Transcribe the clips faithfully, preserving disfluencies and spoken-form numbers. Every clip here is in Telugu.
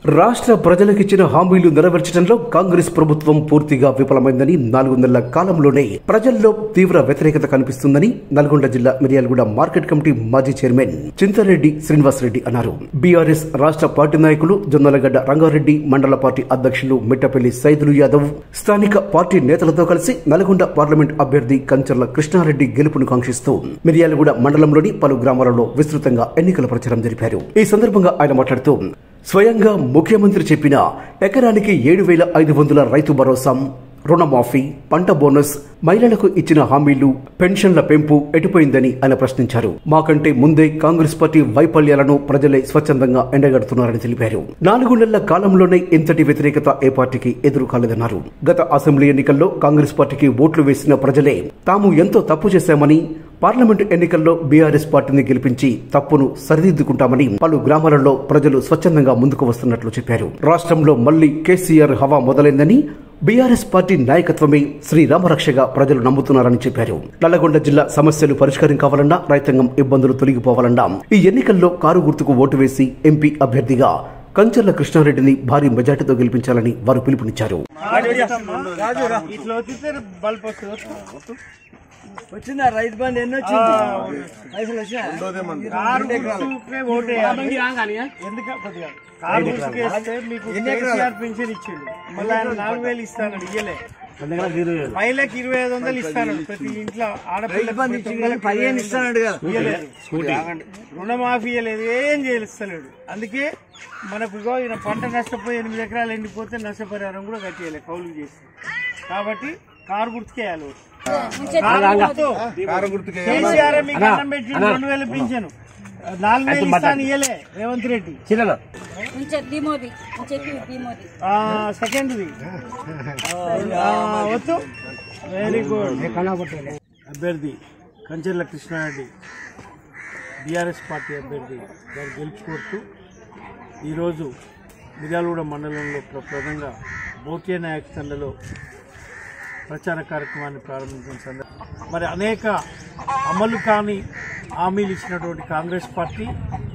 రాష్ట్ర ప్రజలకిచ్చిన హామీలు నెరవేర్చడంలో కాంగ్రెస్ ప్రభుత్వం పూర్తిగా విఫలమైందని నాలుగు నెలల కాలంలోనే ప్రజల్లో తీవ్ర వ్యతిరేకత కనిపిస్తుందని నల్గొండ జిల్లా మిర్యాలగూడ మార్కెట్ కమిటీ మాజీ చైర్మన్ చింతారెడ్డి శ్రీనివాసరెడ్డి అన్నారు. బీఆర్ఎస్ రాష్ట్ర పార్టీ నాయకులు జొన్నలగడ్డ రంగారెడ్డి, మండల పార్టీ అధ్యక్షులు మిట్టపల్లి సైదులు యాదవ్ స్థానిక పార్టీ నేతలతో కలిసి నల్గొండ పార్లమెంట్ అభ్యర్థి కంచర్ల కృష్ణారెడ్డి గెలుపును కాంక్షిస్తూ మిర్యాలగూడ మండలంలోని పలు గ్రామాలలో విస్తృతంగా ఎన్నికల ప్రచారం జరిపారు. ఈ సందర్భంగా ఆయన మాట్లాడుతూ స్వయంగా ముఖ్యమంత్రి చెప్పిన ఎకరానికి ఏడు వేల ఐదు వందల రైతు భరోసా, రుణమాఫీ, పంట బోనస్, మహిళలకు ఇచ్చిన హామీలు, పెన్షన్ల పెంపు ఎటుపోయిందని ఆయన ప్రశ్నించారు. మాకంటే ముందే కాంగ్రెస్ పార్టీ వైఫల్యాలను ప్రజలే స్వచ్ఛందంగా ఎండగడుతున్నారని తెలిపారు. నాలుగు నెలల కాలంలోనే ఇంతటి వ్యతిరేకత ఏ పార్టీకి ఎదురు కాలేదన్నారు. గత అసెంబ్లీ ఎన్నికల్లో కాంగ్రెస్ పార్టీకి ఓట్లు వేసిన ప్రజలే తాము ఎంతో తప్పు చేశామని, పార్లమెంటు ఎన్నికల్లో బీఆర్ఎస్ పార్టీని గెలిపించి తప్పును సరిదిద్దుకుంటామని పలు గ్రామాలలో ప్రజలు స్వచ్ఛందంగా ముందుకు వస్తున్నట్లు చెప్పారు. రాష్ట్రంలో మళ్లీ కేసీఆర్ హవా మొదలైందని, బీఆర్ఎస్ పార్టీ నాయకత్వమే శ్రీరామరక్షగా ప్రజలు నమ్ముతున్నారని చెప్పారు. నల్లగొండ జిల్లా సమస్యలు పరిష్కారం కావాలన్నా, రైతాంగం ఇబ్బందులు తొలగిపోవాలన్నా ఈ ఎన్నికల్లో కారు గుర్తుకు ఓటు వేసి ఎంపీ అభ్యర్థిగా కంచర్ల కృష్ణారెడ్డిని భారీ మెజార్టీతో గెలిపించాలని వారు పిలుపునిచ్చారు. వచ్చిందా రైతు బంధు ఎన్ని వచ్చింది? పైసలు పెన్షన్ ఇచ్చిండు, మళ్ళీ ఆయన నాలుగు వేలు ఇస్తాను ఇయ్యలే, మహిళకి ఇరవై ఐదు వందలు ఇస్తాను, ప్రతి ఇంట్లో ఆడపిల్ల పదిహేను ఇస్తాడు కదా, రుణమాఫీ ఇయ్యలేదు, ఏం చేయలేస్తలేడు. అందుకే మనకు ఈయన పంట నష్టపోయి ఎనిమిది ఎకరాలు ఎండిపోతే నష్టపరిహారం కూడా కట్టేయలేదు కౌలు చేసి. కాబట్టి కారు గుర్తుకేయాలి. కేసీఆర్ మీకు అన్నం పెట్టి రెండు వేలు పింఛను, నాలుగు వేలు ఇస్తాను ఇయ్యలే రేవంత్ రెడ్డి. సెకండ్ది వద్దు. Very good. అభ్యర్థి కంచర్ల కృష్ణారెడ్డి బీఆర్ఎస్ పార్టీ అభ్యర్థి గారు గెలుచుకోరుతూ ఈరోజు మిర్యాలగూడ మండలంలో ప్రధానంగా బోకే నాయక్ తండలో ప్రచార కార్యక్రమాన్ని ప్రారంభించిన సందర్భంగా మరి అనేక అమలు కాని హామీలు ఇచ్చినటువంటి కాంగ్రెస్ పార్టీ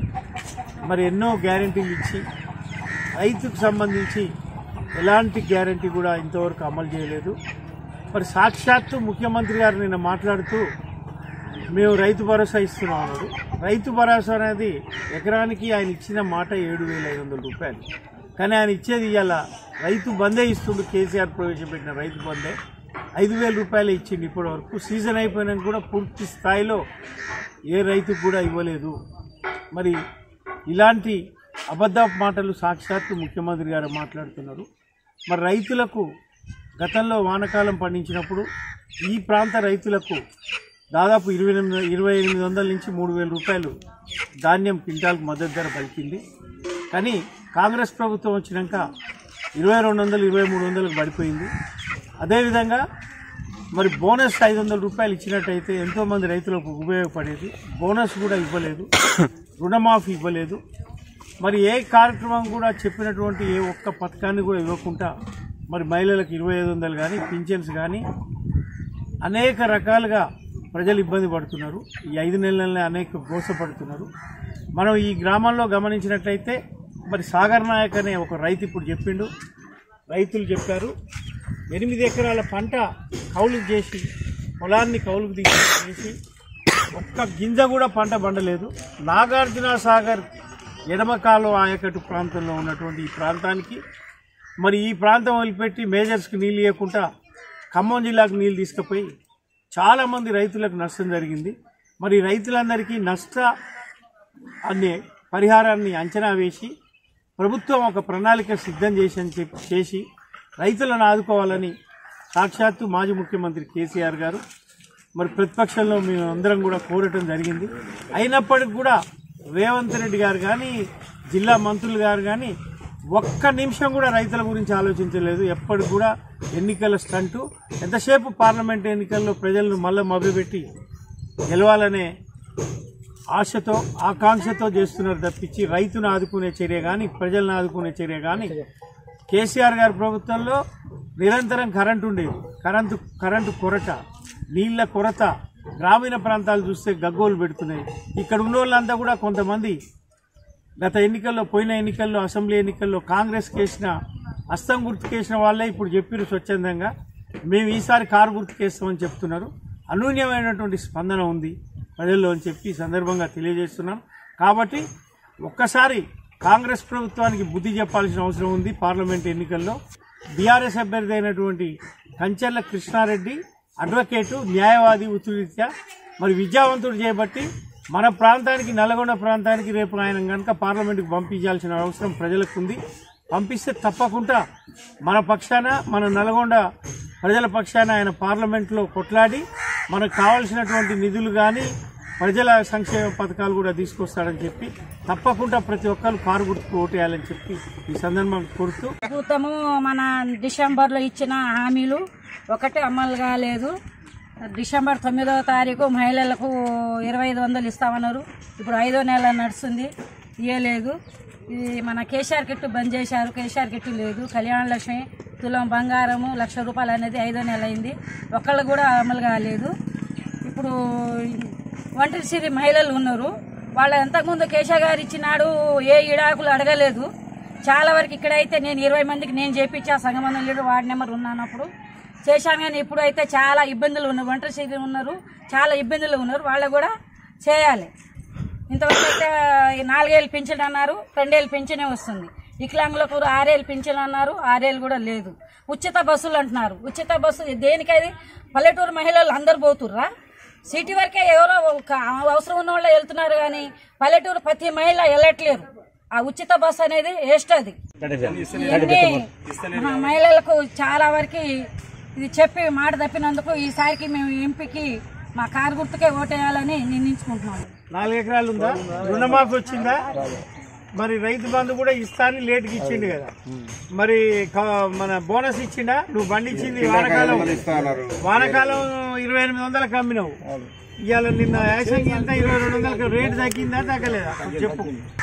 మరి ఎన్నో గ్యారెంటీలు ఇచ్చి రైతుకు సంబంధించి ఎలాంటి గ్యారెంటీ కూడా ఇంతవరకు అమలు చేయలేదు. మరి సాక్షాత్తు ముఖ్యమంత్రి గారు నిన్న మాట్లాడుతూ మేము రైతు భరోసా ఇస్తున్నాం అన్నారు. రైతు భరోసా అనేది ఎకరానికి ఆయన ఇచ్చిన మాట ఏడు వేల ఐదు వందల రూపాయలు, కానీ ఆయన ఇచ్చేది ఇవాళ రైతు బందే ఇస్తుండు. కేసీఆర్ ప్రవేశపెట్టిన రైతు బందే ఐదు వేల రూపాయలు ఇచ్చింది. ఇప్పటి వరకు సీజన్ అయిపోయినాక కూడా పూర్తి స్థాయిలో ఏ రైతుకు కూడా ఇవ్వలేదు. మరి ఇలాంటి అబద్ధ మాటలు సాక్షాత్తు ముఖ్యమంత్రి గారు మాట్లాడుతున్నారు. మరి రైతులకు గతంలో వానకాలం పండించినప్పుడు ఈ ప్రాంత రైతులకు దాదాపు ఇరవై ఎనిమిది ఇరవై ఎనిమిది వందల నుంచి మూడు వేల రూపాయలు ధాన్యం క్వింటాల్కు మద్దతు ధర పలికింది. కానీ కాంగ్రెస్ ప్రభుత్వం వచ్చినాక ఇరవై రెండు వందలు ఇరవై మూడు వందలకు పడిపోయింది. అదేవిధంగా మరి బోనస్ ఐదు వందల రూపాయలు ఇచ్చినట్టయితే ఎంతోమంది రైతులకు ఉపయోగపడేది. బోనస్ కూడా ఇవ్వలేదు, రుణమాఫీ ఇవ్వలేదు. మరి ఏ కార్యక్రమం కూడా చెప్పినటువంటి ఏ ఒక్క పథకాన్ని కూడా ఇవ్వకుండా మరి మహిళలకు ఇరవై ఐదు వందలు కానీ పింఛన్స్ కానీ అనేక రకాలుగా ప్రజలు ఇబ్బంది పడుతున్నారు. ఈ ఐదు నెలలనే అనేక మోసపడుతున్నారు. మనం ఈ గ్రామంలో గమనించినట్లయితే మరి సాగర్ నాయక్ అనే ఒక రైతు ఇప్పుడు చెప్పిండు, రైతులు చెప్పారు ఎనిమిది ఎకరాల పంట కౌలుకు చేసి పొలాన్ని కౌలుకు తీసి ఒక్క గింజ కూడా పంట పండలేదు. నాగార్జున సాగర్ ఎడమ కాలువ ఆయకట్టు ప్రాంతంలో ఉన్నటువంటి ఈ ప్రాంతానికి మరి ఈ ప్రాంతం వదిలిపెట్టి మేజర్స్కి నీళ్ళు ఇవ్వకుండా ఖమ్మం జిల్లాకు నీళ్ళు తీసుకుపోయి చాలామంది రైతులకు నష్టం జరిగింది. మరి రైతులందరికీ నష్ట అనే పరిహారాన్ని అంచనా వేసి ప్రభుత్వం ఒక ప్రణాళిక సిద్ధం చేసి చేసి రైతులను ఆదుకోవాలని సాక్షాత్తు మాజీ ముఖ్యమంత్రి కేసీఆర్ గారు మరి ప్రతిపక్షంలో మేము అందరం కూడా కోరటం జరిగింది. అయినప్పటికీ కూడా రేవంత్ రెడ్డి గారు కానీ జిల్లా మంత్రులు గారు కానీ ఒక్క నిమిషం కూడా రైతుల గురించి ఆలోచించలేదు. ఎప్పటికి కూడా ఎన్నికల స్టంటు, ఎంతసేపు పార్లమెంట్ ఎన్నికల్లో ప్రజలను మళ్ళీ మభ్యపెట్టి గెలవాలనే ఆశతో ఆకాంక్షతో చేస్తున్నారు తప్పించి రైతును ఆదుకునే చర్య కానీ ప్రజలను ఆదుకునే చర్య కానీ. కేసీఆర్ గారి ప్రభుత్వంలో నిరంతరం కరెంటు ఉండేది, కరెంటు కరెంటు కొరత, నీళ్ల కొరత, గ్రామీణ ప్రాంతాలు చూస్తే గగ్గోలు పెడుతున్నాయి. ఇక్కడ ఉన్న వాళ్ళంతా కూడా కొంతమంది గత ఎన్నికల్లో పోయిన ఎన్నికల్లో అసెంబ్లీ ఎన్నికల్లో కాంగ్రెస్ కేసిన హస్తం గుర్తుకేసిన వాళ్ళే ఇప్పుడు చెప్పారు స్వచ్ఛందంగా మేము ఈసారి కారు గుర్తుకేస్తామని చెప్తున్నారు. అనూన్యమైనటువంటి స్పందన ఉంది ప్రజల్లో అని చెప్పి ఈ సందర్భంగా తెలియజేస్తున్నాం. కాబట్టి ఒక్కసారి కాంగ్రెస్ ప్రభుత్వానికి బుద్ధి చెప్పాల్సిన అవసరం ఉంది. పార్లమెంట్ ఎన్నికల్లో బీఆర్ఎస్ అభ్యర్థి అయినటువంటి కంచెర్ల కృష్ణారెడ్డి అడ్వకేటు, న్యాయవాది వృత్తిరీత్యా మరి విద్యావంతుడు చేయబట్టి మన ప్రాంతానికి నల్గొండ ప్రాంతానికి రేపు ఆయన కనుక పార్లమెంటుకు పంపించాల్సిన అవసరం ప్రజలకు ఉంది. పంపిస్తే తప్పకుండా మన పక్షాన మన నల్గొండ ప్రజల పక్షాన ఆయన పార్లమెంట్లో కొట్లాడి మనకు కావాల్సినటువంటి నిధులు కానీ ప్రజల సంక్షేమ పథకాలు కూడా తీసుకొస్తాడని చెప్పి తప్పకుండా ప్రతి ఒక్కరు కారు గుర్తుకు ఓటేయాలని చెప్పి ఈ సందర్భం కోరుతూ ప్రభుత్వము మన డిసెంబర్లో ఇచ్చిన హామీలు ఒకటి అమలు కాలేదు. డిసెంబర్ తొమ్మిదవ తారీఖు మహిళలకు ఇరవై ఐదు వందలు ఇస్తామన్నారు. ఇప్పుడు ఐదో నెల నడుస్తుంది, ఇయ్యలేదు. ఇది మన కేసీఆర్ కిట్టు బంద్ చేశారు, కేసీఆర్ కిట్టు లేదు. కళ్యాణ లక్ష్మి తులం బంగారము లక్ష రూపాయలు అనేది ఐదో నెల అయింది, ఒక్కళ్ళు కూడా అమలు కాలేదు. ఇప్పుడు ఒంటరి సిరి మహిళలు ఉన్నారు, వాళ్ళ ఇంతకుముందు కేశవ గారు ఇచ్చినాడు, ఏ ఇడాకులు అడగలేదు. చాలా వరకు ఇక్కడైతే నేను ఇరవై మందికి నేను చేపించా, సంగమందం లీడర్ వార్డు నెంబర్ ఉన్నానప్పుడు చేశాను. కానీ ఇప్పుడు అయితే చాలా ఇబ్బందులు ఉన్నారు, ఒంటరి సిరి ఉన్నారు, చాలా ఇబ్బందులు ఉన్నారు, వాళ్ళు కూడా చేయాలి. ఇంతవరకు అయితే నాలుగేళ్ళు పింఛన్ అన్నారు, రెండేళ్ళు పింఛనే వస్తుంది. వికలాంగులకు ఆరేళ్ళు పింఛన్ అన్నారు, ఆరేళ్ళు కూడా లేదు. ఉచిత బస్సులు అంటున్నారు, ఉచిత బస్సు దేనికైతే పల్లెటూరు మహిళలు అందరు పోతుర్రా? సిటీ వరకే ఎవరో అవసరం ఉన్న వాళ్ళు వెళ్తున్నారు, కానీ పల్లెటూరు ప్రతి మహిళ వెళ్ళట్లేరు. ఆ ఉచిత బస్సు అనేది వేస్ట్. అది మహిళలకు చాలా వరకు ఇది చెప్పి మాట తప్పినందుకు ఈసారికి మేము ఎంపీకి మా కారు గుర్తుకే ఓటేయాలని నిర్ణయించుకుంటున్నాము. నాలుగు ఎకరాలు ఉందా? రుణమాఫీ వచ్చిందా? మరి రైతు బంధు కూడా ఇస్తానని లేటుకి ఇచ్చిండు కదా, మరి మన బోనస్ ఇచ్చిండా? నువ్వు బండి ఇచ్చింది వానకాలం, వానకాలం ఇరవై ఎనిమిది వందలకు అమ్మినావు. ఇవాళ నిన్న యాక్సిడెంట్ ఎంత ఇరవై రెండు వందలకు రేటు తగ్గిందా తగ్గలేదా చెప్పు.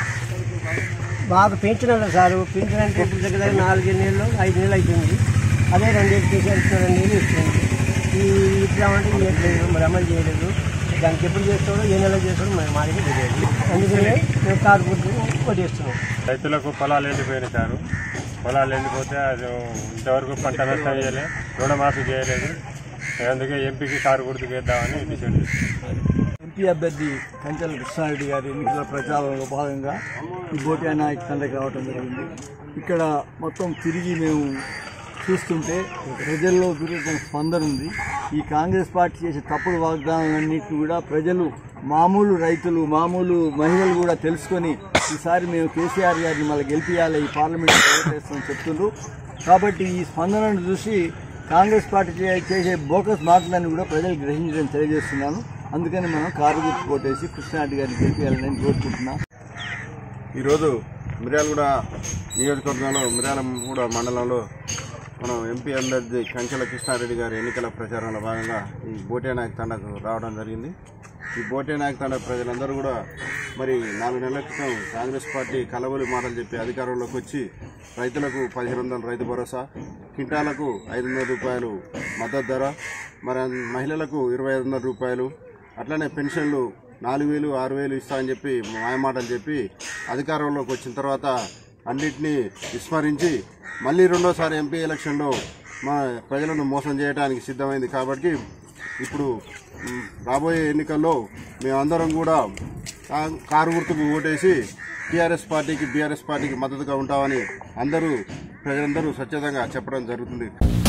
మాకు పెంచినారు సార్, పెంచిన అంటే ఇప్పుడు దగ్గర దగ్గర నాలుగు నెలలు ఐదు నెలలు అవుతుంది. అదే రెండేళ్ళు తీసేస్తున్న రెండు నెలలు ఇస్తుంది. ఈ ఇట్లామంటే ఇవ్వట్లేదు, మరి అమలు చేయలేదు. దానికి ఎప్పుడు చేస్తాడో ఏ నెల చేస్తాడో మరి మా దగ్గర తెలియదు. అందుకనే మేము కారు గుర్తు కొట్టేస్తున్నాం. రైతులకు పొలాలు ఎండిపోయినాయి సార్, పొలాలు ఎండిపోతే అది ఇంతవరకు పంట నష్టం చేయలేదు, రుణమాఫీ చేయలేదు. అందుకే ఎంపీకి కారు గుర్తుకు వేద్దామని డిసైడ్ చేస్తాం. ఎంపీ అభ్యర్థి కంచెల కృష్ణారెడ్డి గారి ఎన్నికల ప్రచారంలో భాగంగా ఈ బోటి నాయక్ తండకి రావడం జరిగింది. ఇక్కడ మొత్తం తిరిగి మేము చూస్తుంటే ప్రజల్లో దొరికిన స్పందన ఉంది. ఈ కాంగ్రెస్ పార్టీ చేసే తప్పుడు వాగ్దానాలన్నింటినీ కూడా ప్రజలు, మామూలు రైతులు, మామూలు మహిళలు కూడా తెలుసుకొని ఈసారి మేము కేసీఆర్ గారిని మళ్ళీ గెలిపియాలి, ఈ పార్లమెంట్ ఓటేస్తామని చెప్తున్నారు. కాబట్టి ఈ స్పందనను చూసి కాంగ్రెస్ పార్టీ చేసే బోకస్ మాటలను కూడా ప్రజలు గ్రహించడం తెలియజేస్తున్నాను. అందుకని మనం కారు గుర్తు కొట్టేసి కృష్ణారెడ్డి గారిని గెలిపియాలని కోరుకుంటున్నాం. ఈరోజు మిర్యాలగూడ నియోజకవర్గంలో మిర్యాలగూడ మండలంలో మనం ఎంపీ అభ్యర్థి కంచెల కృష్ణారెడ్డి గారి ఎన్నికల ప్రచారంలో భాగంగా ఈ బోటే నాయక్ తండకు రావడం జరిగింది. ఈ బోటే నాయక్ తండ ప్రజలందరూ కూడా మరి నాలుగు నెలల క్రితం కాంగ్రెస్ పార్టీ కలవలి మాటలు చెప్పి అధికారంలోకి వచ్చి రైతులకు పదిహేను వందల రైతు భరోసా, కింటాలకు ఐదు వందల రూపాయలు మద్దతు ధర, మరి మహిళలకు ఇరవై ఐదు వందల రూపాయలు, అట్లనే పెన్షన్లు నాలుగు వేలు ఆరు వేలు ఇస్తా అని చెప్పి మాయమాటలు చెప్పి అధికారంలోకి వచ్చిన తర్వాత అన్నింటినీ విస్మరించి మళ్ళీ రెండోసారి ఎంపీ ఎలక్షన్లో మన ప్రజలను మోసం చేయడానికి సిద్ధమైంది. కాబట్టి ఇప్పుడు రాబోయే ఎన్నికల్లో మేమందరం కూడా కారు గుర్తుకు ఓటేసి టీఆర్ఎస్ పార్టీకి బీఆర్ఎస్ పార్టీకి మద్దతుగా ఉంటామని అందరూ ప్రజలందరూ స్వచ్ఛందంగా చెప్పడం జరుగుతుంది.